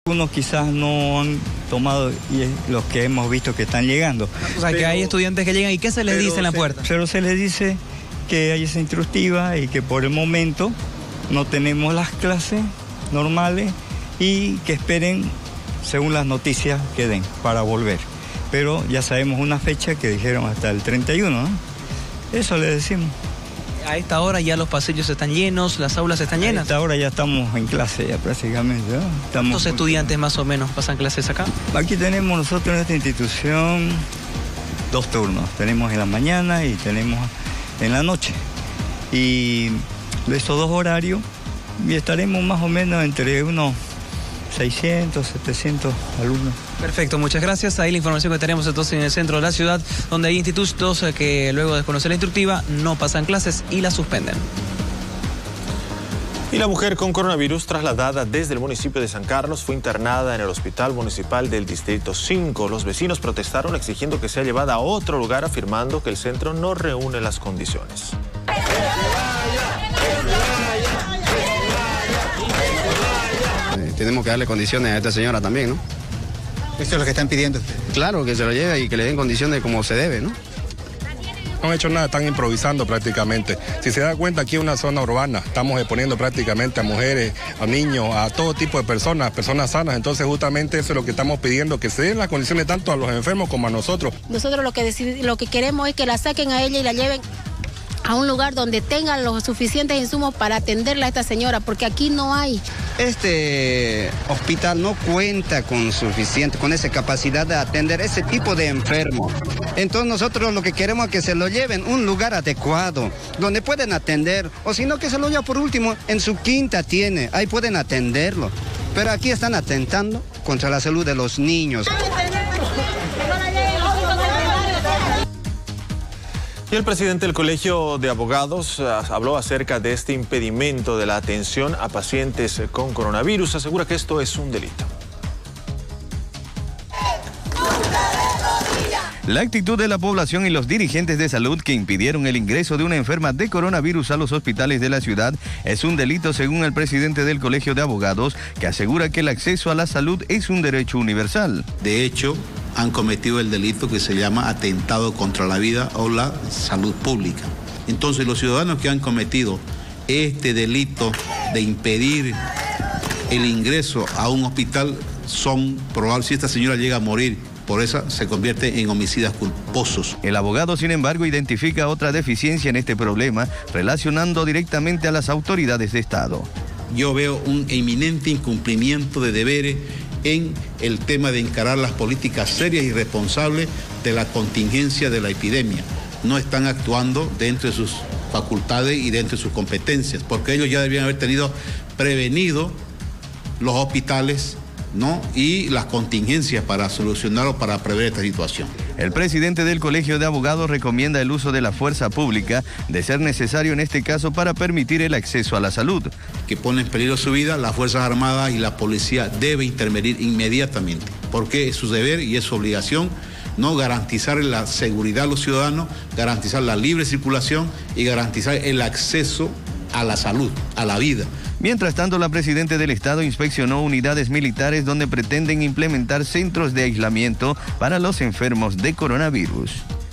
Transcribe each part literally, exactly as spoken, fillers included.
Algunos quizás no han tomado y es los que hemos visto que están llegando. O sea, pero, que hay estudiantes que llegan y ¿qué se les dice en la se, puerta? Pero se les dice que hay esa instructiva y que por el momento no tenemos las clases normales y que esperen según las noticias que den para volver. Pero ya sabemos una fecha que dijeron hasta el treinta y uno, ¿no? Eso le decimos. A esta hora ya los pasillos están llenos, las aulas están llenas. A esta hora ya estamos en clase ya prácticamente, ¿no? Estamos ¿Cuántos estudiantes más o menos pasan clases acá? Aquí tenemos nosotros en esta institución dos turnos. Tenemos en la mañana y tenemos en la noche. Y de estos dos horarios y estaremos más o menos entre unos seiscientos, setecientos alumnos. Perfecto, muchas gracias. Ahí la información que tenemos entonces en el centro de la ciudad, donde hay institutos que luego de desconocer la instructiva no pasan clases y la suspenden. Y la mujer con coronavirus trasladada desde el municipio de San Carlos fue internada en el hospital municipal del distrito cinco. Los vecinos protestaron exigiendo que sea llevada a otro lugar, afirmando que el centro no reúne las condiciones. Tenemos que darle condiciones a esta señora también, ¿no? ¿Eso es lo que están pidiendo? Claro, que se lo lleve y que le den condiciones como se debe, ¿no? No han hecho nada, están improvisando prácticamente. Si se da cuenta, aquí es una zona urbana, estamos exponiendo prácticamente a mujeres, a niños, a todo tipo de personas, personas sanas. Entonces justamente eso es lo que estamos pidiendo, que se den las condiciones tanto a los enfermos como a nosotros. Nosotros lo que, decid, lo que queremos es que la saquen a ella y la lleven a un lugar donde tengan los suficientes insumos para atenderla a esta señora, porque aquí no hay. Este hospital no cuenta con suficiente, con esa capacidad de atender ese tipo de enfermos. Entonces nosotros lo que queremos es que se lo lleven a un lugar adecuado, donde pueden atender, o si no que se lo lleven por último, en su quinta tiene, ahí pueden atenderlo. Pero aquí están atentando contra la salud de los niños. Y el presidente del Colegio de Abogados habló acerca de este impedimento de la atención a pacientes con coronavirus. Asegura que esto es un delito. La actitud de la población y los dirigentes de salud que impidieron el ingreso de una enferma de coronavirus a los hospitales de la ciudad es un delito, según el presidente del Colegio de Abogados, que asegura que el acceso a la salud es un derecho universal. De hecho, han cometido el delito que se llama atentado contra la vida o la salud pública. Entonces, los ciudadanos que han cometido este delito de impedir el ingreso a un hospital son probables, si esta señora llega a morir, por eso se convierte en homicidas culposos. El abogado, sin embargo, identifica otra deficiencia en este problema, relacionando directamente a las autoridades de Estado. Yo veo un eminente incumplimiento de deberes en el tema de encarar las políticas serias y responsables de la contingencia de la epidemia. No están actuando dentro de sus facultades y dentro de sus competencias, porque ellos ya debían haber tenido prevenido los hospitales, ¿no? Y las contingencias para solucionar o para prever esta situación. El presidente del Colegio de Abogados recomienda el uso de la fuerza pública, de ser necesario en este caso, para permitir el acceso a la salud. Que pone en peligro su vida, las Fuerzas Armadas y la policía debe intervenir inmediatamente, porque es su deber y es su obligación, ¿no? Garantizar la seguridad a los ciudadanos, garantizar la libre circulación y garantizar el acceso a la salud, a la vida. Mientras tanto, la presidenta del Estado inspeccionó unidades militares donde pretenden implementar centros de aislamiento para los enfermos de coronavirus.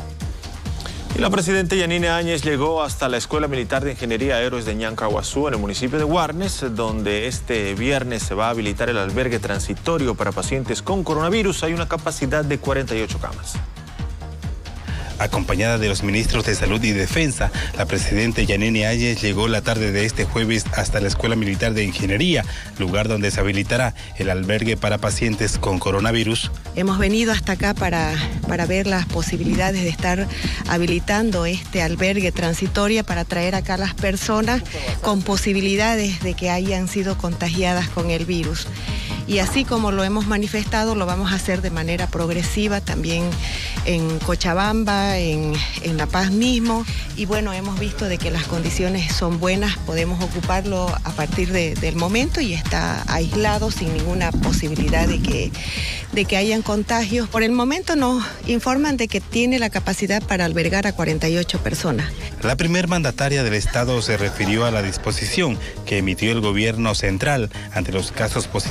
Y la presidenta Yanine Áñez llegó hasta la Escuela Militar de Ingeniería Héroes de Ñancahuazú, en el municipio de Guarnes, donde este viernes se va a habilitar el albergue transitorio para pacientes con coronavirus. Hay una capacidad de cuarenta y ocho camas. Acompañada de los ministros de Salud y Defensa, la presidenta Yanine Áñez llegó la tarde de este jueves hasta la Escuela Militar de Ingeniería, lugar donde se habilitará el albergue para pacientes con coronavirus. Hemos venido hasta acá para, para ver las posibilidades de estar habilitando este albergue transitorio para traer acá a las personas con posibilidades de que hayan sido contagiadas con el virus. Y así como lo hemos manifestado, lo vamos a hacer de manera progresiva también en Cochabamba, en, en La Paz mismo. Y bueno, hemos visto de que las condiciones son buenas, podemos ocuparlo a partir de, del momento y está aislado sin ninguna posibilidad de que, de que hayan contagios. Por el momento nos informan de que tiene la capacidad para albergar a cuarenta y ocho personas. La primer mandataria del Estado se refirió a la disposición que emitió el gobierno central ante los casos positivos de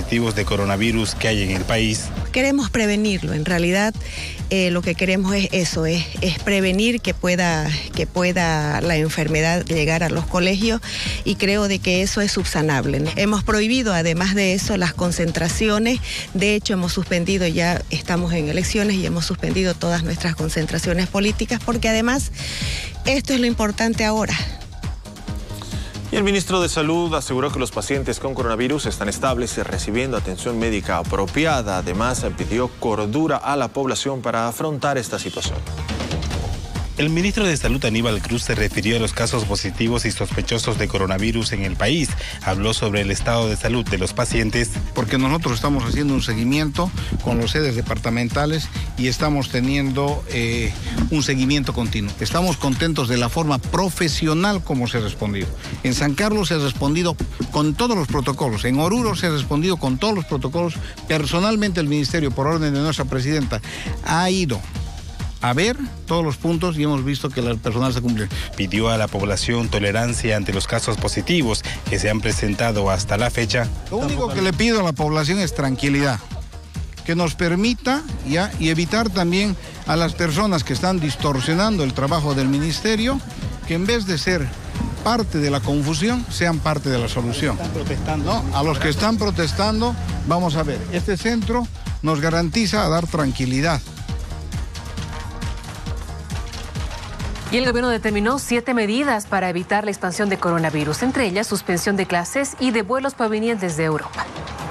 de coronavirus que hay en el país. Queremos prevenirlo, en realidad eh, lo que queremos es eso, es, es prevenir que pueda, que pueda la enfermedad llegar a los colegios y creo de que eso es subsanable. Hemos prohibido además de eso las concentraciones, de hecho hemos suspendido, ya estamos en elecciones y hemos suspendido todas nuestras concentraciones políticas porque además esto es lo importante ahora. Y el ministro de Salud aseguró que los pacientes con coronavirus están estables y recibiendo atención médica apropiada. Además, pidió cordura a la población para afrontar esta situación. El ministro de Salud, Aníbal Cruz, se refirió a los casos positivos y sospechosos de coronavirus en el país. Habló sobre el estado de salud de los pacientes. Porque nosotros estamos haciendo un seguimiento con los sedes departamentales y estamos teniendo eh, un seguimiento continuo. Estamos contentos de la forma profesional como se ha respondido. En San Carlos se ha respondido con todos los protocolos. En Oruro se ha respondido con todos los protocolos. Personalmente el ministerio, por orden de nuestra presidenta, ha ido a ver todos los puntos y hemos visto que el personal se cumple. Pidió a la población tolerancia ante los casos positivos que se han presentado hasta la fecha. Lo único que le pido a la población es tranquilidad, que nos permita ya y evitar también a las personas que están distorsionando el trabajo del ministerio, que en vez de ser parte de la confusión, sean parte de la solución. Están protestando. ¿No? A los que están protestando, vamos a ver, este centro nos garantiza dar tranquilidad. Y el gobierno determinó siete medidas para evitar la expansión de coronavirus, entre ellas suspensión de clases y de vuelos provenientes de Europa.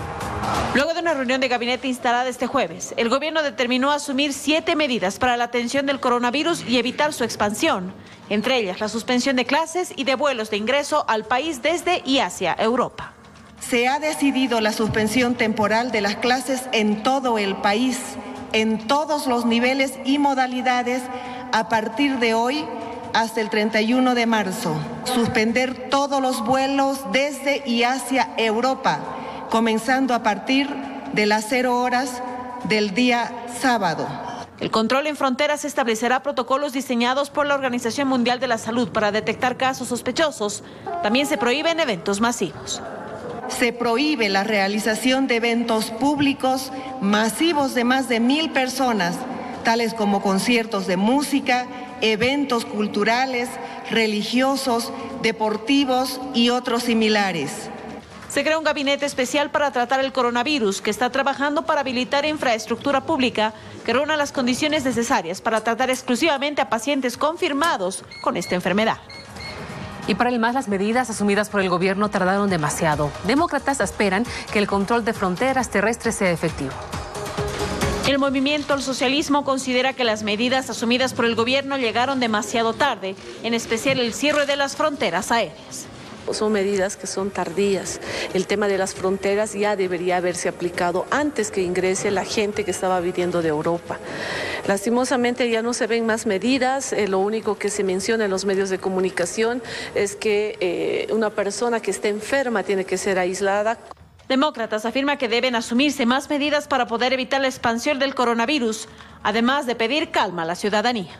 Luego de una reunión de gabinete instalada este jueves, el gobierno determinó asumir siete medidas para la atención del coronavirus y evitar su expansión, entre ellas la suspensión de clases y de vuelos de ingreso al país desde y hacia Europa. Se ha decidido la suspensión temporal de las clases en todo el país, en todos los niveles y modalidades, a partir de hoy hasta el treinta y uno de marzo. Suspender todos los vuelos desde y hacia Europa, comenzando a partir de las cero horas del día sábado. El control en fronteras establecerá protocolos diseñados por la Organización Mundial de la Salud para detectar casos sospechosos. También se prohíben eventos masivos. Se prohíbe la realización de eventos públicos masivos de más de mil personas, tales como conciertos de música, eventos culturales, religiosos, deportivos y otros similares. Se crea un gabinete especial para tratar el coronavirus que está trabajando para habilitar infraestructura pública que reúna las condiciones necesarias para tratar exclusivamente a pacientes confirmados con esta enfermedad. Y para el M A S, las medidas asumidas por el gobierno tardaron demasiado. Demócratas esperan que el control de fronteras terrestres sea efectivo. El movimiento al socialismo considera que las medidas asumidas por el gobierno llegaron demasiado tarde, en especial el cierre de las fronteras aéreas. Son medidas que son tardías. El tema de las fronteras ya debería haberse aplicado antes que ingrese la gente que estaba viniendo de Europa. Lastimosamente ya no se ven más medidas, eh, lo único que se menciona en los medios de comunicación es que eh, una persona que esté enferma tiene que ser aislada. Demócratas afirman que deben asumirse más medidas para poder evitar la expansión del coronavirus, además de pedir calma a la ciudadanía.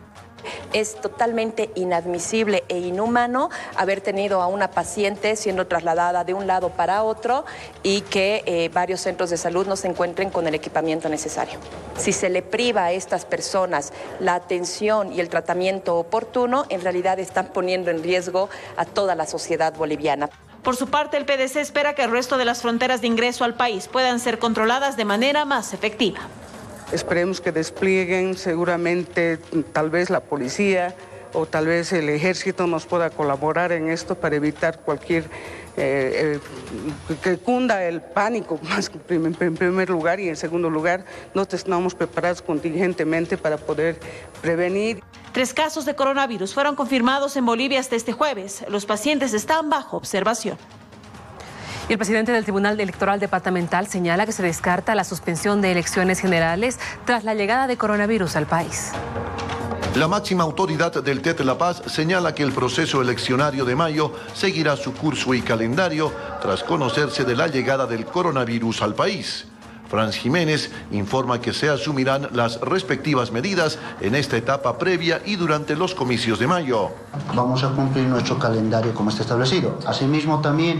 Es totalmente inadmisible e inhumano haber tenido a una paciente siendo trasladada de un lado para otro y que eh, varios centros de salud no se encuentren con el equipamiento necesario. Si se le priva a estas personas la atención y el tratamiento oportuno, en realidad están poniendo en riesgo a toda la sociedad boliviana. Por su parte, el P D C espera que el resto de las fronteras de ingreso al país puedan ser controladas de manera más efectiva. Esperemos que desplieguen seguramente, tal vez la policía o tal vez el ejército nos pueda colaborar en esto para evitar cualquier, eh, eh, que cunda el pánico más en primer lugar, y en segundo lugar nosotros estamos preparados contingentemente para poder prevenir. Tres casos de coronavirus fueron confirmados en Bolivia hasta este jueves. Los pacientes están bajo observación. Y el presidente del Tribunal Electoral Departamental señala que se descarta la suspensión de elecciones generales tras la llegada de coronavirus al país. La máxima autoridad del T E T La Paz señala que el proceso eleccionario de mayo seguirá su curso y calendario tras conocerse de la llegada del coronavirus al país. Franz Jiménez informa que se asumirán las respectivas medidas en esta etapa previa y durante los comicios de mayo. Vamos a cumplir nuestro calendario como está establecido. Asimismo, también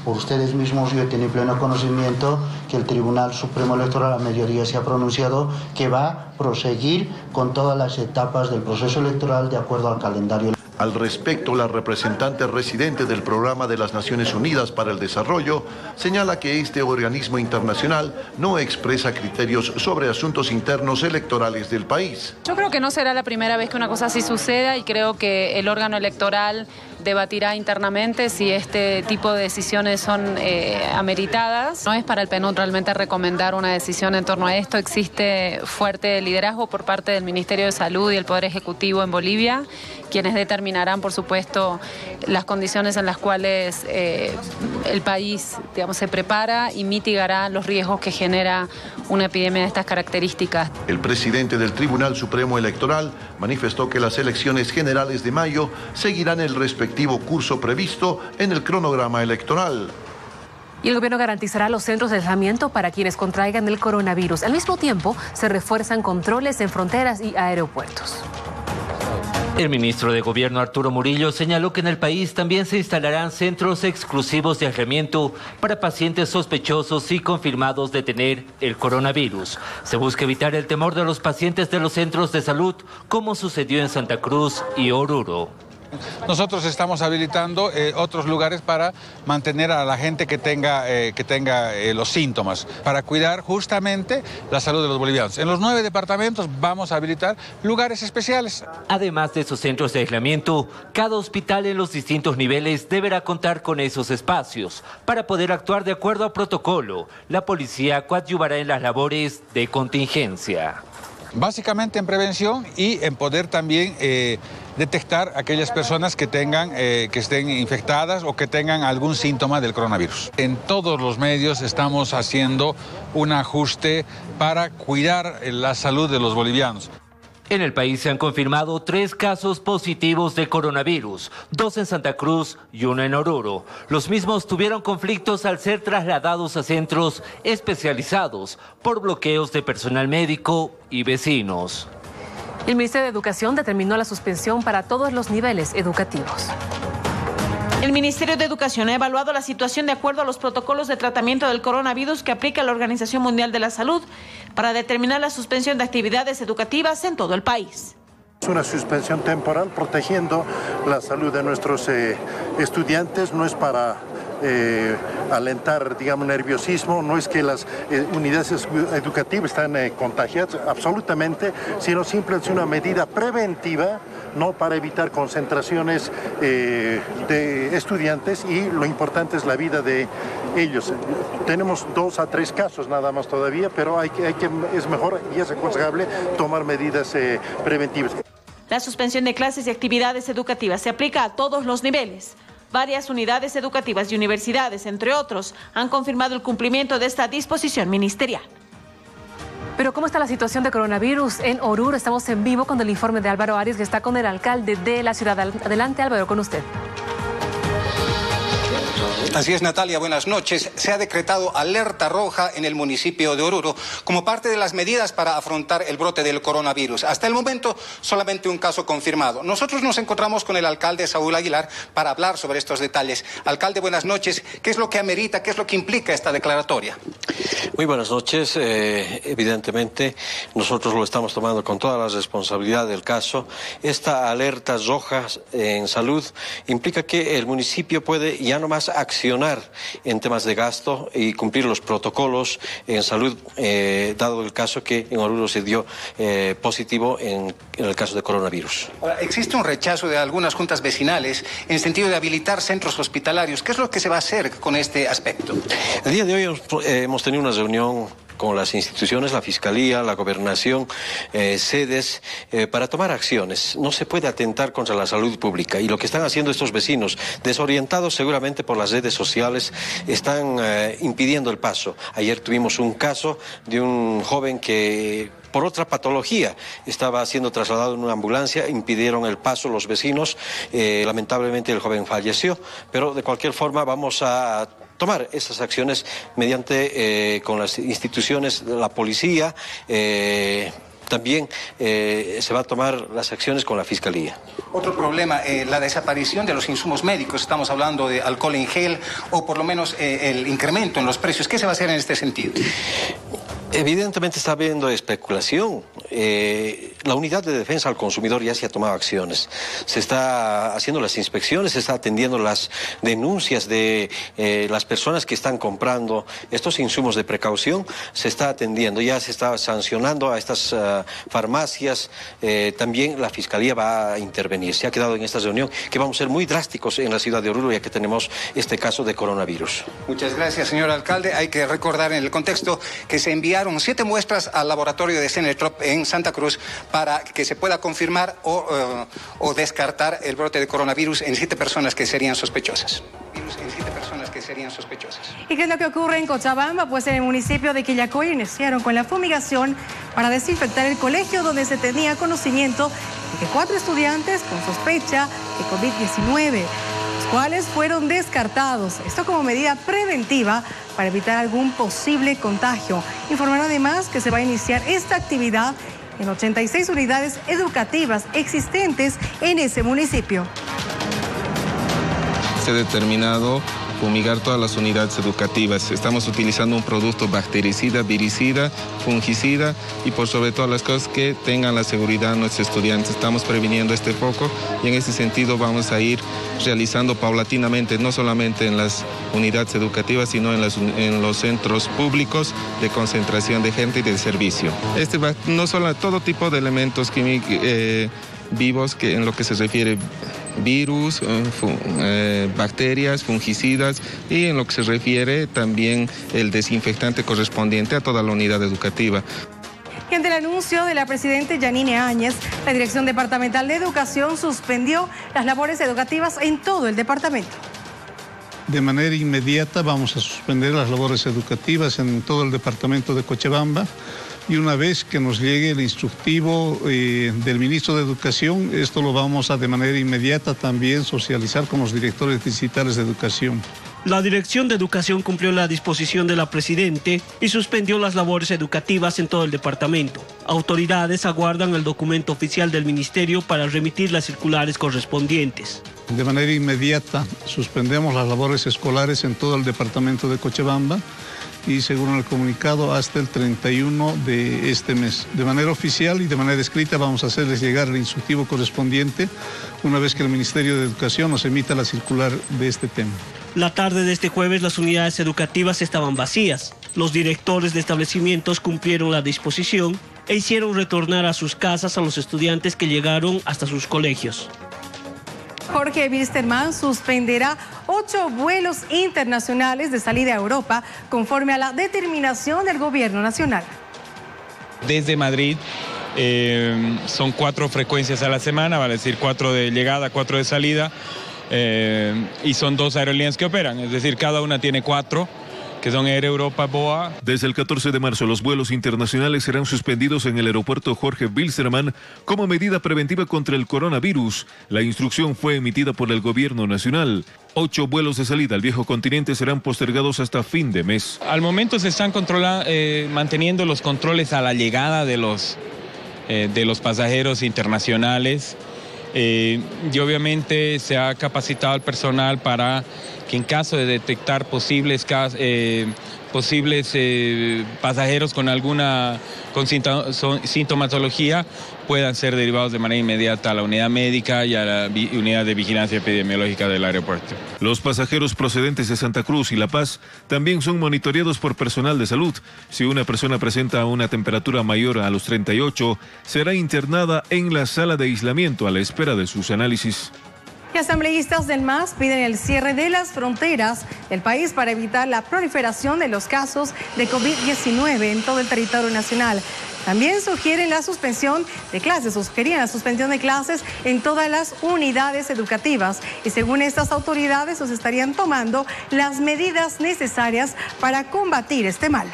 por ustedes mismos yo he tenido pleno conocimiento que el Tribunal Supremo Electoral a mediodía se ha pronunciado que va a proseguir con todas las etapas del proceso electoral de acuerdo al calendario. Al respecto, la representante residente del Programa de las Naciones Unidas para el Desarrollo señala que este organismo internacional no expresa criterios sobre asuntos internos electorales del país. Yo creo que no será la primera vez que una cosa así suceda y creo que el órgano electoral debatirá internamente si este tipo de decisiones son eh, ameritadas. No es para el P N U D realmente recomendar una decisión en torno a esto. Existe fuerte liderazgo por parte del Ministerio de Salud y el Poder Ejecutivo en Bolivia, quienes determinarán, por supuesto, las condiciones en las cuales eh, el país, digamos, se prepara y mitigará los riesgos que genera una epidemia de estas características. El presidente del Tribunal Supremo Electoral manifestó que las elecciones generales de mayo seguirán el respectivo curso previsto en el cronograma electoral. Y el gobierno garantizará los centros de aislamiento para quienes contraigan el coronavirus. Al mismo tiempo, se refuerzan controles en fronteras y aeropuertos. El ministro de Gobierno Arturo Murillo señaló que en el país también se instalarán centros exclusivos de aislamiento para pacientes sospechosos y confirmados de tener el coronavirus. Se busca evitar el temor de los pacientes de los centros de salud, como sucedió en Santa Cruz y Oruro. Nosotros estamos habilitando eh, otros lugares para mantener a la gente que tenga, eh, que tenga eh, los síntomas, para cuidar justamente la salud de los bolivianos. En los nueve departamentos vamos a habilitar lugares especiales. Además de esos centros de aislamiento, cada hospital en los distintos niveles deberá contar con esos espacios. Para poder actuar de acuerdo a protocolo, la policía coadyuvará en las labores de contingencia. Básicamente en prevención y en poder también eh, detectar aquellas personas que tengan, eh, que estén infectadas o que tengan algún síntoma del coronavirus. En todos los medios estamos haciendo un ajuste para cuidar la salud de los bolivianos. En el país se han confirmado tres casos positivos de coronavirus, dos en Santa Cruz y uno en Oruro. Los mismos tuvieron conflictos al ser trasladados a centros especializados por bloqueos de personal médico y vecinos. El Ministerio de Educación determinó la suspensión para todos los niveles educativos. El Ministerio de Educación ha evaluado la situación de acuerdo a los protocolos de tratamiento del coronavirus que aplica la Organización Mundial de la Salud para determinar la suspensión de actividades educativas en todo el país. Es una suspensión temporal protegiendo la salud de nuestros eh, estudiantes, no es para eh, alentar, digamos, nerviosismo, no es que las eh, unidades educativas están eh, contagiadas, absolutamente, sino simplemente una medida preventiva, no para evitar concentraciones eh, de estudiantes, y lo importante es la vida de ellos. Tenemos dos a tres casos nada más todavía, pero hay que, hay que, es mejor y es aconsejable tomar medidas eh, preventivas. La suspensión de clases y actividades educativas se aplica a todos los niveles. Varias unidades educativas y universidades, entre otros, han confirmado el cumplimiento de esta disposición ministerial. Pero ¿cómo está la situación de coronavirus en Oruro? Estamos en vivo con el informe de Álvaro Arias, que está con el alcalde de la ciudad. Adelante, Álvaro, con usted. Así es, Natalia, buenas noches. Se ha decretado alerta roja en el municipio de Oruro como parte de las medidas para afrontar el brote del coronavirus. Hasta el momento, solamente un caso confirmado. Nosotros nos encontramos con el alcalde Saúl Aguilar para hablar sobre estos detalles. Alcalde, buenas noches. ¿Qué es lo que amerita, qué es lo que implica esta declaratoria? Muy buenas noches. Eh, evidentemente, nosotros lo estamos tomando con toda la responsabilidad del caso. Esta alerta roja en salud implica que el municipio puede ya no más accionar en temas de gasto y cumplir los protocolos en salud, eh, dado el caso que en Oruro se dio eh, positivo en, en el caso de coronavirus. Ahora, existe un rechazo de algunas juntas vecinales en sentido de habilitar centros hospitalarios. ¿Qué es lo que se va a hacer con este aspecto? El día de hoy hemos, eh, hemos tenido una reunión con las instituciones, la Fiscalía, la Gobernación, eh, sedes, eh, para tomar acciones. No se puede atentar contra la salud pública, y lo que están haciendo estos vecinos, desorientados seguramente por las redes sociales, están eh, impidiendo el paso. Ayer tuvimos un caso de un joven que por otra patología estaba siendo trasladado en una ambulancia, impidieron el paso los vecinos, eh, lamentablemente el joven falleció, pero de cualquier forma vamos a tomar esas acciones mediante, eh, con las instituciones de la policía, eh, también eh, se va a tomar las acciones con la Fiscalía. Otro problema, eh, la desaparición de los insumos médicos. Estamos hablando de alcohol en gel o por lo menos eh, el incremento en los precios. ¿Qué se va a hacer en este sentido? Evidentemente está habiendo especulación. Eh, la Unidad de Defensa al Consumidor ya se ha tomado acciones. Se está haciendo las inspecciones, se está atendiendo las denuncias de eh, las personas que están comprando estos insumos de precaución. Se está atendiendo, ya se está sancionando a estas uh, farmacias. Eh, también la Fiscalía va a intervenir. Se ha quedado en esta reunión que vamos a ser muy drásticos en la ciudad de Oruro, ya que tenemos este caso de coronavirus. Muchas gracias, señor alcalde. Hay que recordar en el contexto que se enviaron siete muestras al laboratorio de Senetrop en Santa Cruz para que se pueda confirmar o, uh, o descartar el brote de coronavirus en siete personas que serían sospechosas. Virus en siete personas que serían sospechosas. ¿Y qué es lo que ocurre en Cochabamba? Pues en el municipio de Quillacoy iniciaron con la fumigación para desinfectar el colegio donde se tenía conocimiento de que cuatro estudiantes con sospecha de COVID diecinueve, los cuales fueron descartados. Esto como medida preventiva para evitar algún posible contagio. Informaron además que se va a iniciar esta actividad en ochenta y seis unidades educativas existentes en ese municipio. Se ha determinado fumigar todas las unidades educativas. Estamos utilizando un producto bactericida, viricida, fungicida y por sobre todas las cosas que tengan la seguridad de nuestros estudiantes. Estamos previniendo este foco y en ese sentido vamos a ir realizando paulatinamente, no solamente en las unidades educativas, sino en, las, en los centros públicos de concentración de gente y de servicio. Este va, no solo todo tipo de elementos químicos eh, vivos que en lo que se refiere virus, eh, fu eh, bacterias, fungicidas y en lo que se refiere también el desinfectante correspondiente a toda la unidad educativa. Y ante el anuncio de la presidenta Yanine Áñez, la Dirección Departamental de Educación suspendió las labores educativas en todo el departamento. De manera inmediata vamos a suspender las labores educativas en todo el departamento de Cochabamba. Y una vez que nos llegue el instructivo eh, del ministro de Educación, esto lo vamos a de manera inmediata también socializar con los directores distritales de educación. La Dirección de Educación cumplió la disposición de la Presidente y suspendió las labores educativas en todo el departamento. Autoridades aguardan el documento oficial del Ministerio para remitir las circulares correspondientes. De manera inmediata suspendemos las labores escolares en todo el departamento de Cochabamba y según el comunicado hasta el treinta y uno de este mes. De manera oficial y de manera escrita vamos a hacerles llegar el instructivo correspondiente una vez que el Ministerio de Educación nos emita la circular de este tema. La tarde de este jueves las unidades educativas estaban vacías. Los directores de establecimientos cumplieron la disposición e hicieron retornar a sus casas a los estudiantes que llegaron hasta sus colegios. Jorge Wilstermann suspenderá ocho vuelos internacionales de salida a Europa conforme a la determinación del gobierno nacional. Desde Madrid eh, son cuatro frecuencias a la semana, vale decir cuatro de llegada, cuatro de salida, eh, y son dos aerolíneas que operan, es decir, cada una tiene cuatro, que son Air Europa, B O A. Desde el catorce de marzo, los vuelos internacionales serán suspendidos en el aeropuerto Jorge Wilstermann como medida preventiva contra el coronavirus. La instrucción fue emitida por el gobierno nacional. Ocho vuelos de salida al viejo continente serán postergados hasta fin de mes. Al momento se están controlando, eh, manteniendo los controles a la llegada de los, eh, de los pasajeros internacionales. Eh, y obviamente se ha capacitado al personal para que en caso de detectar posibles, eh, posibles eh, pasajeros con alguna con sintomatología puedan ser derivados de manera inmediata a la unidad médica y a la unidad de vigilancia epidemiológica del aeropuerto. Los pasajeros procedentes de Santa Cruz y La Paz también son monitoreados por personal de salud. Si una persona presenta una temperatura mayor a los treinta y ocho, será internada en la sala de aislamiento a la espera de sus análisis. Y asambleístas del M A S piden el cierre de las fronteras del país para evitar la proliferación de los casos de COVID diecinueve en todo el territorio nacional. También sugieren la suspensión de clases, o sugerían la suspensión de clases en todas las unidades educativas. Y según estas autoridades, se estarían tomando las medidas necesarias para combatir este mal.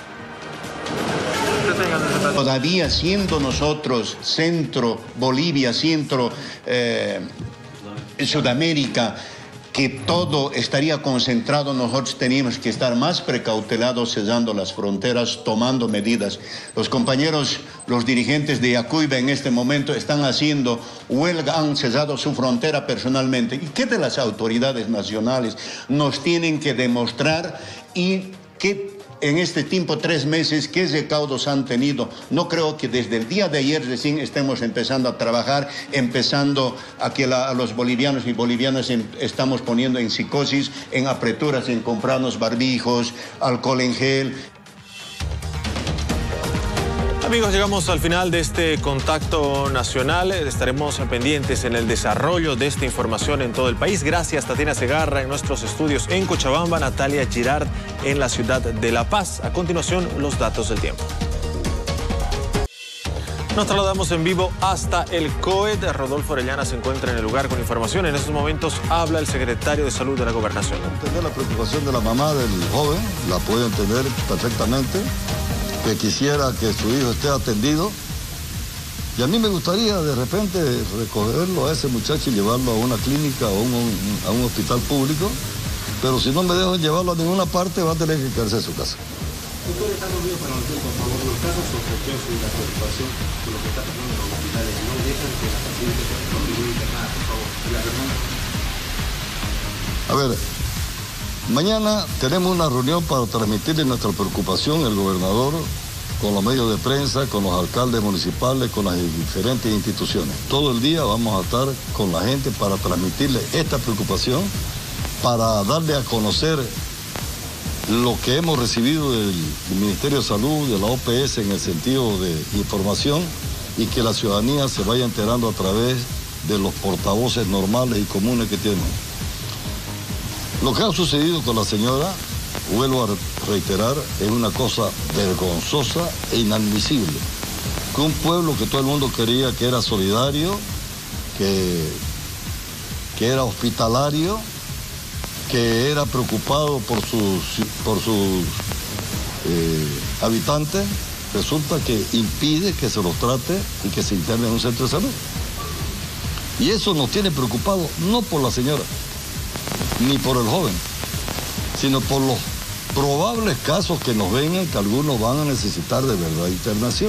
Todavía siendo nosotros centro, Bolivia, centro, eh, Sudamérica, que todo estaría concentrado, nosotros teníamos que estar más precautelados, sellando las fronteras, tomando medidas. Los compañeros, los dirigentes de Yacuiba en este momento están haciendo huelga, han sellado su frontera personalmente. ¿Y qué de las autoridades nacionales nos tienen que demostrar y qué en este tiempo, tres meses, qué recaudos han tenido? No creo que desde el día de ayer recién estemos empezando a trabajar, empezando a que la, a los bolivianos y bolivianas en, estamos poniendo en psicosis, en apreturas, en comprarnos barbijos, alcohol en gel. Amigos, llegamos al final de este contacto nacional. Estaremos pendientes en el desarrollo de esta información en todo el país. Gracias, Tatiana Segarra en nuestros estudios en Cochabamba, Natalia Girard en la ciudad de La Paz. A continuación, los datos del tiempo. Nos trasladamos en vivo hasta el C O E D. Rodolfo Orellana se encuentra en el lugar con información. En estos momentos habla el secretario de Salud de la Gobernación. Entender la preocupación de la mamá del joven, la puedo entender perfectamente, que quisiera que su hijo esté atendido. Y a mí me gustaría de repente recogerlo a ese muchacho y llevarlo a una clínica o un, un, a un hospital público, pero si no me dejan llevarlo a ninguna parte va a tener que quedarse en su casa. Doctor, estamos viendo para nosotros, por favor, los casos sospechosos y la preocupación por lo que está pasando en los hospitales. No dejan que las pacientes continúen internadas, por favor. La A ver, mañana tenemos una reunión para transmitirle nuestra preocupación al gobernador, con los medios de prensa, con los alcaldes municipales, con las diferentes instituciones. Todo el día vamos a estar con la gente para transmitirle esta preocupación, para darle a conocer lo que hemos recibido del Ministerio de Salud, de la O P S en el sentido de información, y que la ciudadanía se vaya enterando a través de los portavoces normales y comunes que tienen. Lo que ha sucedido con la señora, vuelvo a reiterar, es una cosa vergonzosa e inadmisible. Que un pueblo que todo el mundo quería que era solidario, que, que era hospitalario, que era preocupado por sus, por sus eh, habitantes, resulta que impide que se los trate y que se interne en un centro de salud. Y eso nos tiene preocupados no por la señora, ni por el joven, sino por los probables casos que nos vengan, que algunos van a necesitar de verdad internación.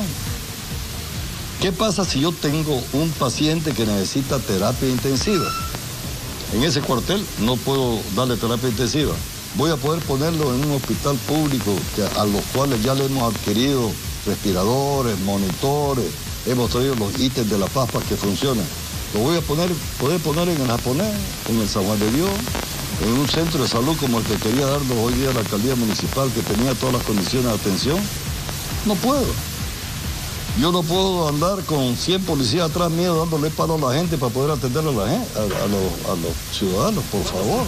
¿Qué pasa si yo tengo un paciente que necesita terapia intensiva? En ese cuartel no puedo darle terapia intensiva. Voy a poder ponerlo en un hospital público que, a los cuales ya le hemos adquirido respiradores, monitores, hemos traído los ítems de la Paz para que funcionen. Lo voy a poner, poder poner en el japonés, en el San Juan de Dios, en un centro de salud como el que quería darnos hoy día la alcaldía municipal, que tenía todas las condiciones de atención. No puedo. Yo no puedo andar con cien policías atrás mío dándole palo a la gente para poder atender a, la gente, a, a, los, a los ciudadanos, por favor.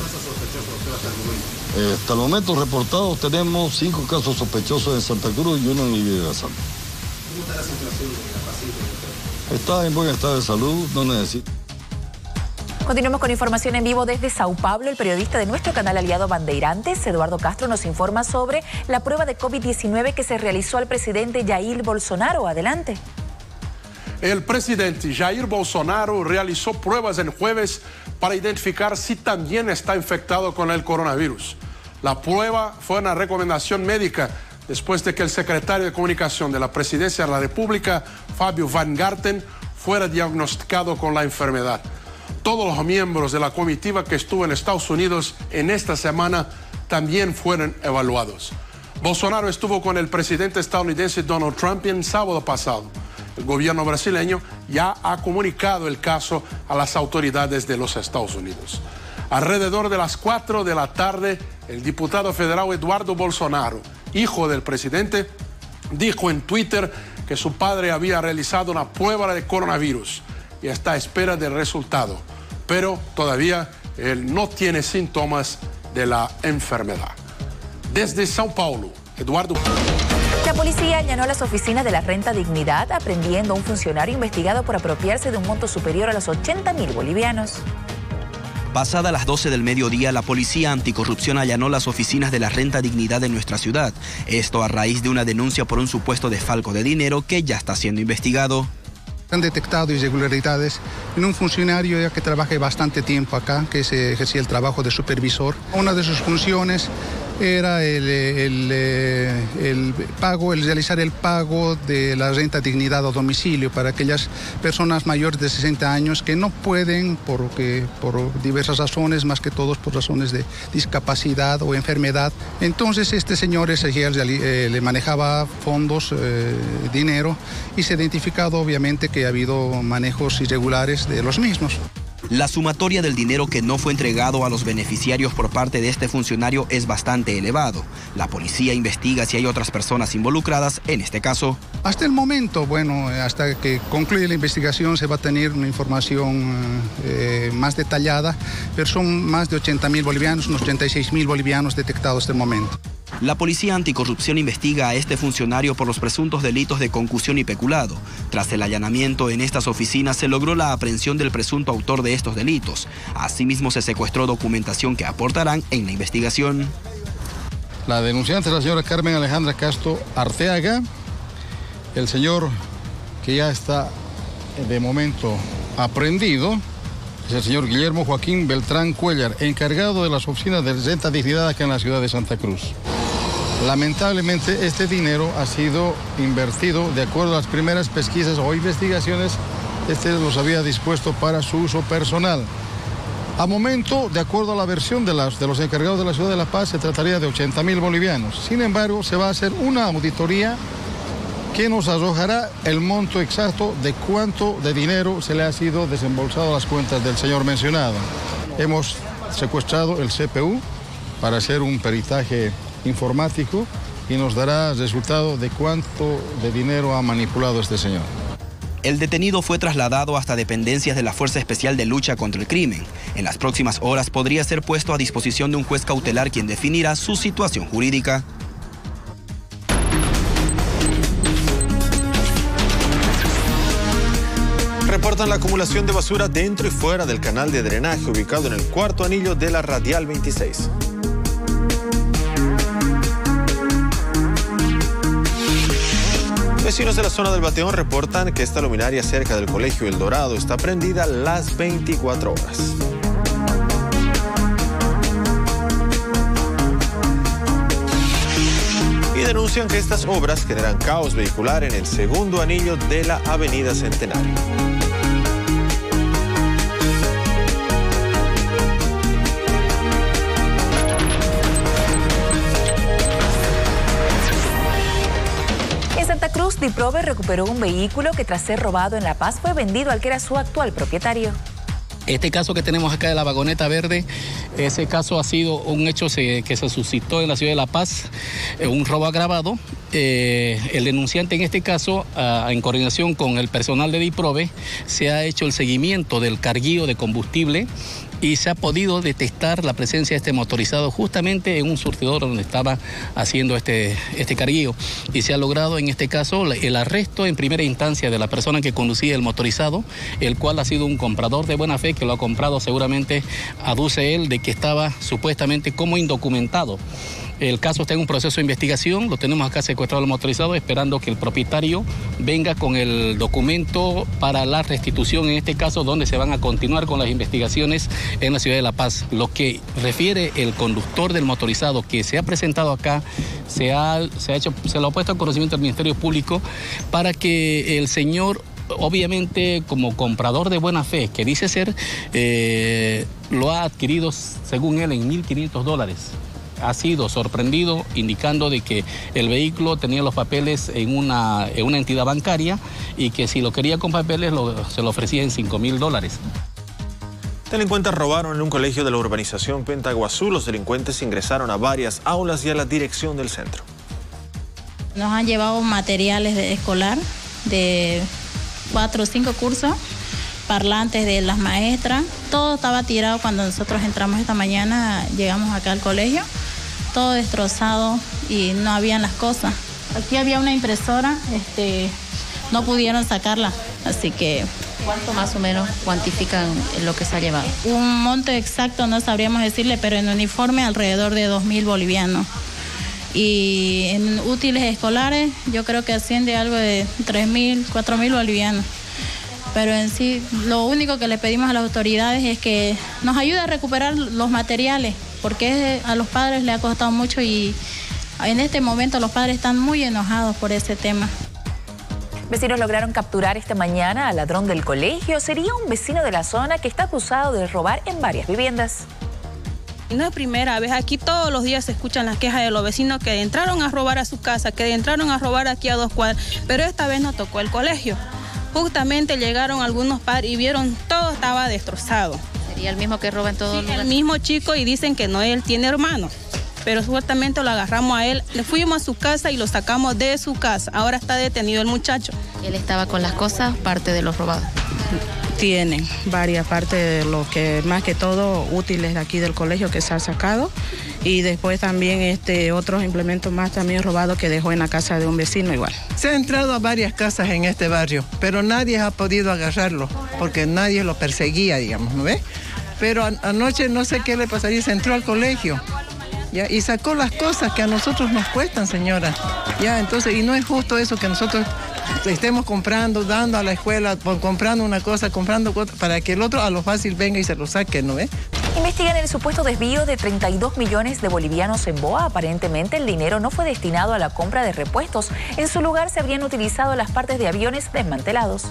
Eh, hasta el momento reportados tenemos cinco casos sospechosos en Santa Cruz y uno en Villa Santa. ¿Cómo está la situación de la paciente? Está en buen estado de salud, no necesita. Continuamos con información en vivo desde Sao Paulo. El periodista de nuestro canal aliado Bandeirantes, Eduardo Castro, nos informa sobre la prueba de COVID diecinueve que se realizó al presidente Jair Bolsonaro. Adelante. El presidente Jair Bolsonaro realizó pruebas el jueves para identificar si también está infectado con el coronavirus. La prueba fue una recomendación médica después de que el secretario de Comunicación de la Presidencia de la República, Fabio Weingarten, fuera diagnosticado con la enfermedad. Todos los miembros de la comitiva que estuvo en Estados Unidos en esta semana también fueron evaluados. Bolsonaro estuvo con el presidente estadounidense Donald Trump el sábado pasado. El gobierno brasileño ya ha comunicado el caso a las autoridades de los Estados Unidos. Alrededor de las cuatro de la tarde, el diputado federal Eduardo Bolsonaro, hijo del presidente, dijo en Twitter que su padre había realizado una prueba de coronavirus y está a espera del resultado, pero todavía él no tiene síntomas de la enfermedad. Desde São Paulo, Eduardo. La policía allanó las oficinas de la Renta Dignidad, aprendiendo a un funcionario investigado por apropiarse de un monto superior a los ochenta mil bolivianos. Pasada las doce del mediodía, la Policía Anticorrupción allanó las oficinas de la Renta Dignidad de nuestra ciudad. Esto a raíz de una denuncia por un supuesto desfalco de dinero que ya está siendo investigado. Han detectado irregularidades en un funcionario ya que trabaja bastante tiempo acá, que se ejercía el trabajo de supervisor. Una de sus funciones era el, el, el pago, el realizar el pago de la renta dignidad a domicilio para aquellas personas mayores de sesenta años que no pueden, porque, por diversas razones, más que todos por razones de discapacidad o enfermedad. Entonces este señor Ezequiel eh, le manejaba fondos, eh, dinero, y se ha identificado obviamente que ha habido manejos irregulares de los mismos. La sumatoria del dinero que no fue entregado a los beneficiarios por parte de este funcionario es bastante elevado. La policía investiga si hay otras personas involucradas en este caso. Hasta el momento, bueno, hasta que concluya la investigación se va a tener una información eh, más detallada, pero son más de ochenta mil bolivianos, unos ochenta y seis mil bolivianos detectados hasta el momento. La Policía Anticorrupción investiga a este funcionario por los presuntos delitos de concusión y peculado. Tras el allanamiento en estas oficinas se logró la aprehensión del presunto autor de estos delitos. Asimismo se secuestró documentación que aportarán en la investigación. La denunciante es la señora Carmen Alejandra Castro Arteaga. El señor que ya está de momento aprehendido es el señor Guillermo Joaquín Beltrán Cuellar, encargado de las oficinas de renta dignidad acá en la ciudad de Santa Cruz. Lamentablemente este dinero ha sido invertido de acuerdo a las primeras pesquisas o investigaciones. Este los había dispuesto para su uso personal. A momento, de acuerdo a la versión de, las, de los encargados de la ciudad de La Paz, se trataría de ochenta mil bolivianos. Sin embargo, se va a hacer una auditoría que nos arrojará el monto exacto de cuánto de dinero se le ha sido desembolsado a las cuentas del señor mencionado. Hemos secuestrado el C P U para hacer un peritaje informático y nos dará el resultado de cuánto de dinero ha manipulado este señor. El detenido fue trasladado hasta dependencias de la Fuerza Especial de Lucha contra el Crimen. En las próximas horas podría ser puesto a disposición de un juez cautelar quien definirá su situación jurídica. Reportan la acumulación de basura dentro y fuera del canal de drenaje ubicado en el cuarto anillo de la Radial veintiséis. Vecinos de la zona del Bateón reportan que esta luminaria cerca del Colegio El Dorado está prendida las veinticuatro horas. Y denuncian que estas obras generan caos vehicular en el segundo anillo de la Avenida Centenario. Diprove recuperó un vehículo que tras ser robado en La Paz fue vendido al que era su actual propietario. Este caso que tenemos acá de la vagoneta verde, ese caso ha sido un hecho que se suscitó en la ciudad de La Paz, un robo agravado. Eh, el denunciante en este caso, uh, en coordinación con el personal de Diprove, se ha hecho el seguimiento del carguío de combustible y se ha podido detectar la presencia de este motorizado justamente en un surtidor donde estaba haciendo este, este carguío. Y se ha logrado en este caso el arresto en primera instancia de la persona que conducía el motorizado, el cual ha sido un comprador de buena fe que lo ha comprado, seguramente aduce él de que estaba supuestamente como indocumentado. El caso está en un proceso de investigación, lo tenemos acá secuestrado el motorizado, esperando que el propietario venga con el documento para la restitución, en este caso donde se van a continuar con las investigaciones en la ciudad de La Paz. Lo que refiere el conductor del motorizado que se ha presentado acá, se ha, se ha hecho, se lo ha puesto a conocimiento del Ministerio Público para que el señor, obviamente como comprador de buena fe, que dice ser, eh, lo ha adquirido según él en mil quinientos dólares. Ha sido sorprendido indicando de que el vehículo tenía los papeles en una, en una entidad bancaria y que si lo quería con papeles lo, se lo ofrecía en cinco mil dólares. Delincuentes robaron en un colegio de la urbanización Pentaguazú. Los delincuentes ingresaron a varias aulas y a la dirección del centro. Nos han llevado materiales de escolar de cuatro o cinco cursos, parlantes de las maestras. Todo estaba tirado cuando nosotros entramos esta mañana, llegamos acá al colegio. Todo destrozado y no habían las cosas. Aquí había una impresora, este, no pudieron sacarla, así que... ¿Cuánto más o menos cuantifican lo que se ha llevado? Un monto exacto no sabríamos decirle, pero en uniforme alrededor de dos mil bolivianos. Y en útiles escolares yo creo que asciende algo de tres mil, cuatro mil bolivianos. pero en sí lo único que le pedimos a las autoridades es que nos ayude a recuperar los materiales, porque a los padres les ha costado mucho y en este momento los padres están muy enojados por ese tema. Vecinos lograron capturar esta mañana al ladrón del colegio. Sería un vecino de la zona que está acusado de robar en varias viviendas. No es primera vez, aquí todos los días se escuchan las quejas de los vecinos que entraron a robar a su casa, que entraron a robar aquí a dos cuadras, pero esta vez no tocó el colegio. Justamente llegaron algunos padres y vieron todo estaba destrozado. ¿Sería el mismo que roba en todo sí, lugar? El mismo chico, y dicen que no, él tiene hermanos, pero supuestamente lo agarramos a él, le fuimos a su casa y lo sacamos de su casa. Ahora está detenido el muchacho. ¿Él estaba con las cosas, parte de los robados? Tienen varias partes de lo que, más que todo, útiles de aquí del colegio que se ha sacado, y después también este otros implementos más también robados que dejó en la casa de un vecino igual. Se ha entrado a varias casas en este barrio, pero nadie ha podido agarrarlo, porque nadie lo perseguía, digamos, ¿no ve? Pero an anoche no sé qué le pasaría, se entró al colegio, ¿ya? Y sacó las cosas que a nosotros nos cuestan, señora, ya, entonces, y no es justo eso que nosotros estemos comprando, dando a la escuela, por, comprando una cosa, comprando cosas, para que el otro a lo fácil venga y se lo saque, ¿no ve? Investigan el supuesto desvío de treinta y dos millones de bolivianos en Boa. Aparentemente el dinero no fue destinado a la compra de repuestos. En su lugar se habrían utilizado las partes de aviones desmantelados.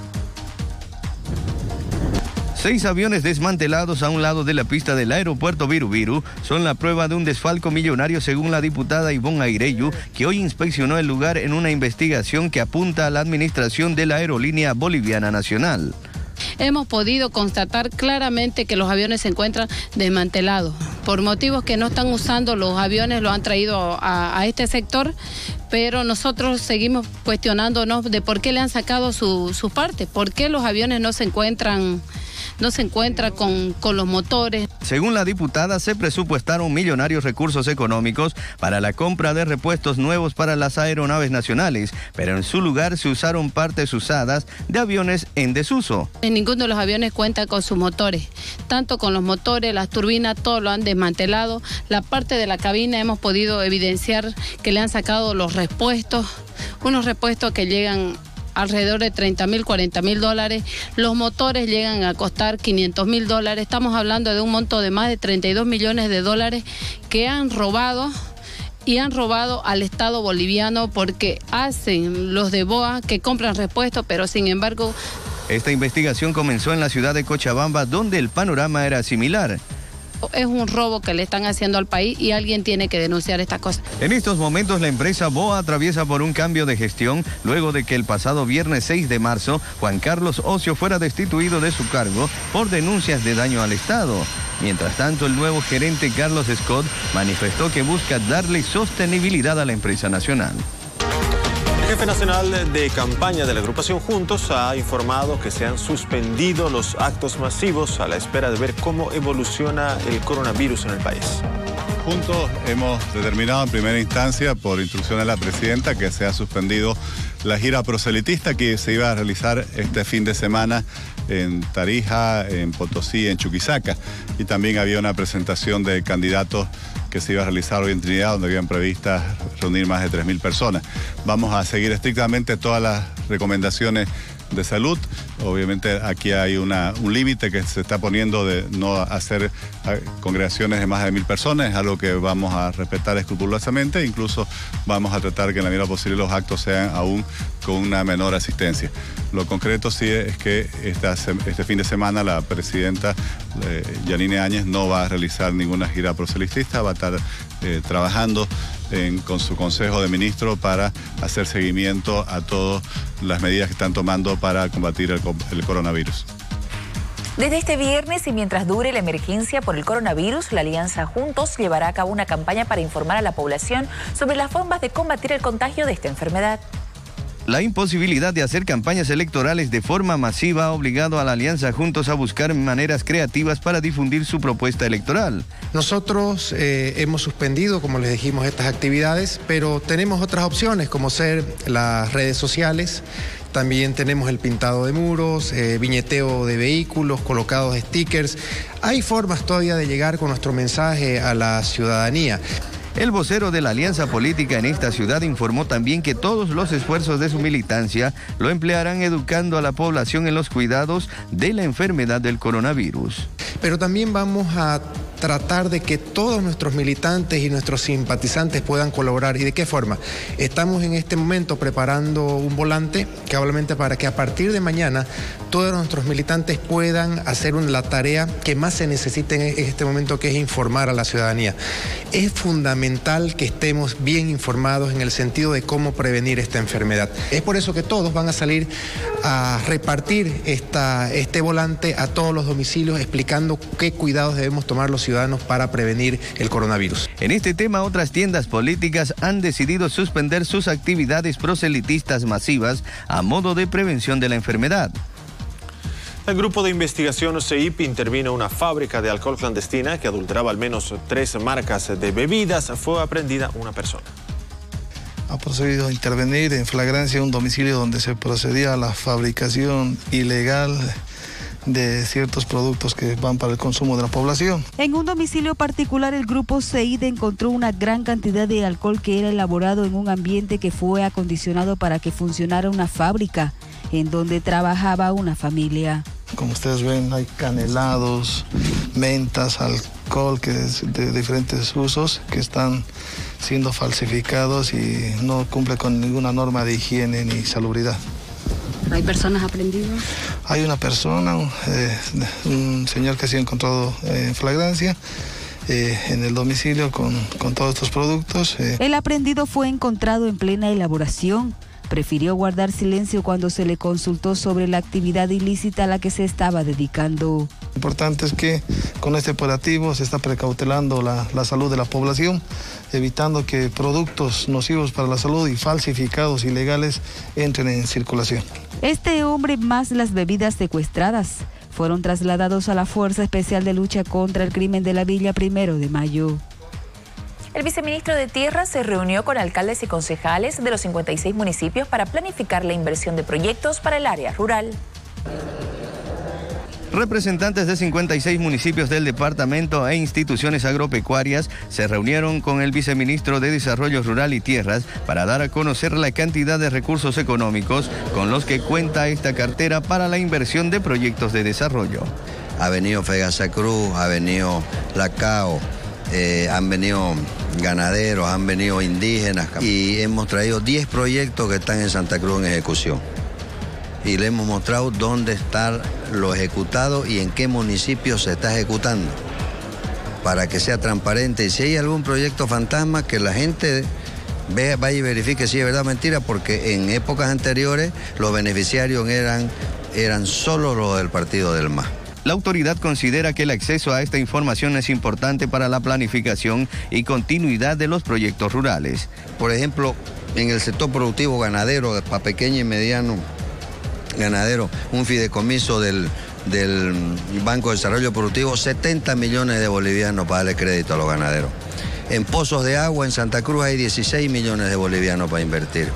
Seis aviones desmantelados a un lado de la pista del aeropuerto Viru-Viru son la prueba de un desfalco millonario, según la diputada Ivonne Aireyu, que hoy inspeccionó el lugar en una investigación que apunta a la administración de la aerolínea boliviana nacional. Hemos podido constatar claramente que los aviones se encuentran desmantelados. Por motivos que no están usando los aviones, lo han traído a, a este sector, pero nosotros seguimos cuestionándonos de por qué le han sacado su, su parte, por qué los aviones no se encuentran... no se encuentra con, con los motores. Según la diputada, se presupuestaron millonarios recursos económicos para la compra de repuestos nuevos para las aeronaves nacionales, pero en su lugar se usaron partes usadas de aviones en desuso. Ninguno de los aviones cuenta con sus motores, tanto con los motores, las turbinas, todo lo han desmantelado. La parte de la cabina hemos podido evidenciar que le han sacado los repuestos, unos repuestos que llegan alrededor de treinta mil, cuarenta mil dólares. Los motores llegan a costar quinientos mil dólares. Estamos hablando de un monto de más de treinta y dos millones de dólares que han robado y han robado al Estado boliviano, porque hacen los de Boa que compran repuestos, pero sin embargo... Esta investigación comenzó en la ciudad de Cochabamba, donde el panorama era similar. Es un robo que le están haciendo al país y alguien tiene que denunciar esta cosa. En estos momentos la empresa Boa atraviesa por un cambio de gestión luego de que el pasado viernes seis de marzo Juan Carlos Ocio fuera destituido de su cargo por denuncias de daño al Estado. Mientras tanto, el nuevo gerente Carlos Scott manifestó que busca darle sostenibilidad a la empresa nacional. El jefe nacional de campaña de la agrupación Juntos ha informado que se han suspendido los actos masivos a la espera de ver cómo evoluciona el coronavirus en el país. Juntos hemos determinado en primera instancia, por instrucción de la presidenta, que se ha suspendido la gira proselitista que se iba a realizar este fin de semana en Tarija, en Potosí, en Chuquisaca. Y también había una presentación de candidatos que se iba a realizar hoy en Trinidad, donde habían previstas reunir más de tres mil personas. Vamos a seguir estrictamente todas las recomendaciones de salud. Obviamente aquí hay una, un límite que se está poniendo de no hacer congregaciones de más de mil personas, es algo que vamos a respetar escrupulosamente. Incluso vamos a tratar que en la medida posible los actos sean aún con una menor asistencia. Lo concreto sí es que esta, este fin de semana la presidenta eh, Yanine Áñez no va a realizar ninguna gira proselitista, va a estar eh, trabajando En, con su Consejo de Ministros para hacer seguimiento a todas las medidas que están tomando para combatir el, el coronavirus. Desde este viernes y mientras dure la emergencia por el coronavirus, la Alianza Juntos llevará a cabo una campaña para informar a la población sobre las formas de combatir el contagio de esta enfermedad. La imposibilidad de hacer campañas electorales de forma masiva ha obligado a la Alianza Juntos a buscar maneras creativas para difundir su propuesta electoral. Nosotros eh, hemos suspendido, como les dijimos, estas actividades, pero tenemos otras opciones, como ser las redes sociales. También tenemos el pintado de muros, eh, viñeteo de vehículos, colocados stickers. Hay formas todavía de llegar con nuestro mensaje a la ciudadanía. El vocero de la alianza política en esta ciudad informó también que todos los esfuerzos de su militancia lo emplearán educando a la población en los cuidados de la enfermedad del coronavirus. Pero también vamos a tratar de que todos nuestros militantes y nuestros simpatizantes puedan colaborar. ¿Y de qué forma? Estamos en este momento preparando un volante que obviamente para que a partir de mañana todos nuestros militantes puedan hacer una, la tarea que más se necesita en este momento, que es informar a la ciudadanía. Es fundamental que estemos bien informados en el sentido de cómo prevenir esta enfermedad. Es por eso que todos van a salir a repartir esta, este volante a todos los domicilios explicando qué cuidados debemos tomar los ciudadanos para prevenir el coronavirus. En este tema, otras tiendas políticas han decidido suspender sus actividades proselitistas masivas a modo de prevención de la enfermedad. El grupo de investigación C I P intervino en una fábrica de alcohol clandestina que adulteraba al menos tres marcas de bebidas. Fue aprehendida una persona. Ha procedido a intervenir en flagrancia en un domicilio donde se procedía a la fabricación ilegal de ciertos productos que van para el consumo de la población. En un domicilio particular, el grupo C I D encontró una gran cantidad de alcohol que era elaborado en un ambiente que fue acondicionado para que funcionara una fábrica en donde trabajaba una familia. Como ustedes ven, hay canelados, mentas, alcohol que es de diferentes usos que están siendo falsificados y no cumple con ninguna norma de higiene ni salubridad. ¿Hay personas aprendidas? Hay una persona, eh, un señor que ha sido encontrado en flagrancia eh, en el domicilio con, con todos estos productos. Eh. El aprendido fue encontrado en plena elaboración. Prefirió guardar silencio cuando se le consultó sobre la actividad ilícita a la que se estaba dedicando. Lo importante es que con este operativo se está precautelando la, la salud de la población, evitando que productos nocivos para la salud y falsificados ilegales entren en circulación. Este hombre más las bebidas secuestradas fueron trasladados a la Fuerza Especial de Lucha contra el Crimen de la Villa Primero de Mayo. El viceministro de Tierra se reunió con alcaldes y concejales de los cincuenta y seis municipios para planificar la inversión de proyectos para el área rural. Representantes de cincuenta y seis municipios del departamento e instituciones agropecuarias se reunieron con el viceministro de Desarrollo Rural y Tierras para dar a conocer la cantidad de recursos económicos con los que cuenta esta cartera para la inversión de proyectos de desarrollo. Ha venido Fegasa Cruz, ha venido Lacao, eh, han venido ganaderos, han venido indígenas y hemos traído diez proyectos que están en Santa Cruz en ejecución. Y le hemos mostrado dónde está lo ejecutado y en qué municipio se está ejecutando, para que sea transparente. Y si hay algún proyecto fantasma, que la gente vea, vaya y verifique si es verdad o mentira, porque en épocas anteriores los beneficiarios eran, eran solo los del partido del M A. La autoridad considera que el acceso a esta información es importante para la planificación y continuidad de los proyectos rurales. Por ejemplo, en el sector productivo ganadero, para pequeño y mediano ganadero, un fideicomiso del, del Banco de Desarrollo Productivo, setenta millones de bolivianos para darle crédito a los ganaderos. En pozos de agua en Santa Cruz hay dieciséis millones de bolivianos para invertir.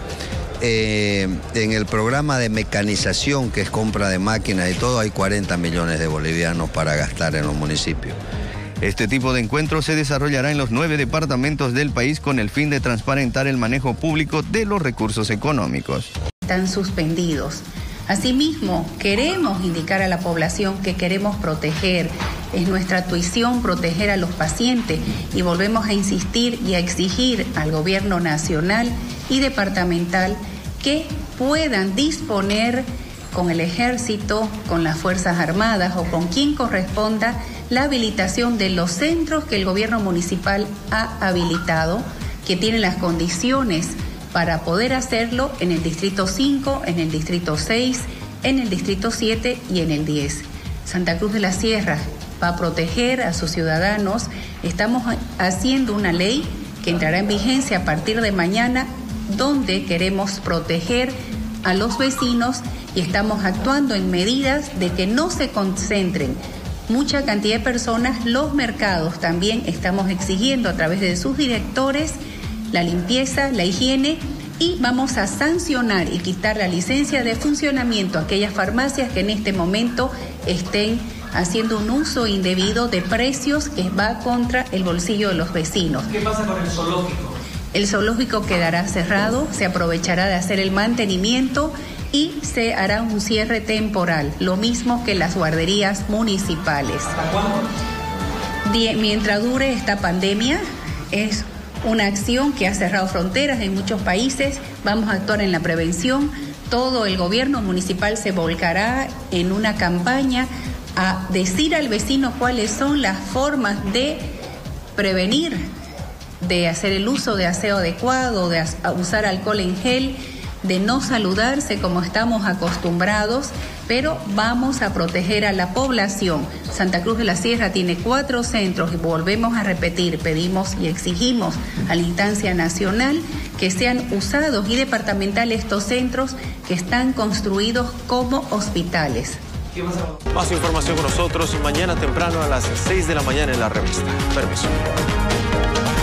Eh, en el programa de mecanización, que es compra de máquinas y todo, hay cuarenta millones de bolivianos para gastar en los municipios. Este tipo de encuentros se desarrollará en los nueve departamentos del país con el fin de transparentar el manejo público de los recursos económicos. Están suspendidos. Asimismo, queremos indicar a la población que queremos proteger. Es nuestra tuición proteger a los pacientes y volvemos a insistir y a exigir al gobierno nacional y departamental que puedan disponer con el ejército, con las Fuerzas Armadas o con quien corresponda la habilitación de los centros que el gobierno municipal ha habilitado, que tienen las condiciones para poder hacerlo en el distrito cinco, en el distrito seis, en el distrito siete y en el diez. Santa Cruz de la Sierra va a proteger a sus ciudadanos. Estamos haciendo una ley que entrará en vigencia a partir de mañana, donde queremos proteger a los vecinos y estamos actuando en medidas de que no se concentren mucha cantidad de personas. Los mercados también estamos exigiendo a través de sus directores la limpieza, la higiene, y vamos a sancionar y quitar la licencia de funcionamiento a aquellas farmacias que en este momento estén haciendo un uso indebido de precios que va contra el bolsillo de los vecinos. ¿Qué pasa con el zoológico? El zoológico quedará cerrado, se aprovechará de hacer el mantenimiento y se hará un cierre temporal, lo mismo que las guarderías municipales. ¿Hasta cuándo? Die- mientras dure esta pandemia, es una acción que ha cerrado fronteras en muchos países, vamos a actuar en la prevención, todo el gobierno municipal se volcará en una campaña a decir al vecino cuáles son las formas de prevenir, de hacer el uso de aseo adecuado, de as- usar alcohol en gel, de no saludarse como estamos acostumbrados, pero vamos a proteger a la población. Santa Cruz de la Sierra tiene cuatro centros y volvemos a repetir, pedimos y exigimos a la instancia nacional que sean usados y departamentales estos centros que están construidos como hospitales. Más información con nosotros mañana temprano a las seis de la mañana en la revista. Permiso.